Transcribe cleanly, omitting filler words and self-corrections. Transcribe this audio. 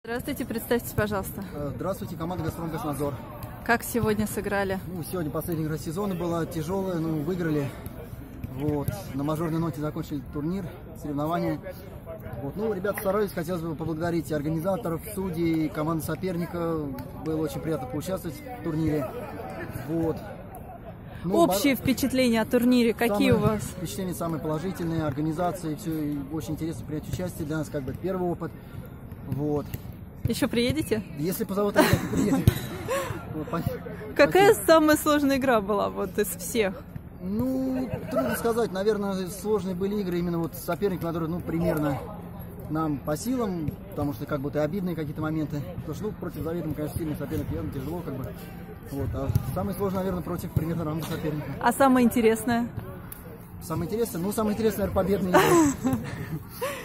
Здравствуйте, представьтесь, пожалуйста. Здравствуйте, команда «Газпром-Госнадзор». Как сегодня сыграли? Сегодня последняя игра сезона была тяжелая, выиграли. На мажорной ноте закончили турнир, соревнования. Ребята старались, хотелось бы поблагодарить и организаторов, судей, команду соперника. Было очень приятно поучаствовать в турнире. Общие впечатления о турнире какие у вас? Впечатления самые положительные, организации, все очень интересно принять участие. Для нас это первый опыт. Еще приедете? Если позовут, обязательно приедем. Какая самая сложная игра была из всех? Трудно сказать. Наверное, сложные были игры именно соперник, который, примерно нам по силам, потому что и обидные какие-то моменты. Потому что, против заведомо, конечно, сильный соперник, явно тяжело, А самое сложное, наверное, против примерно равного соперника. А самое интересное? Самое интересное, наверное, победные игры.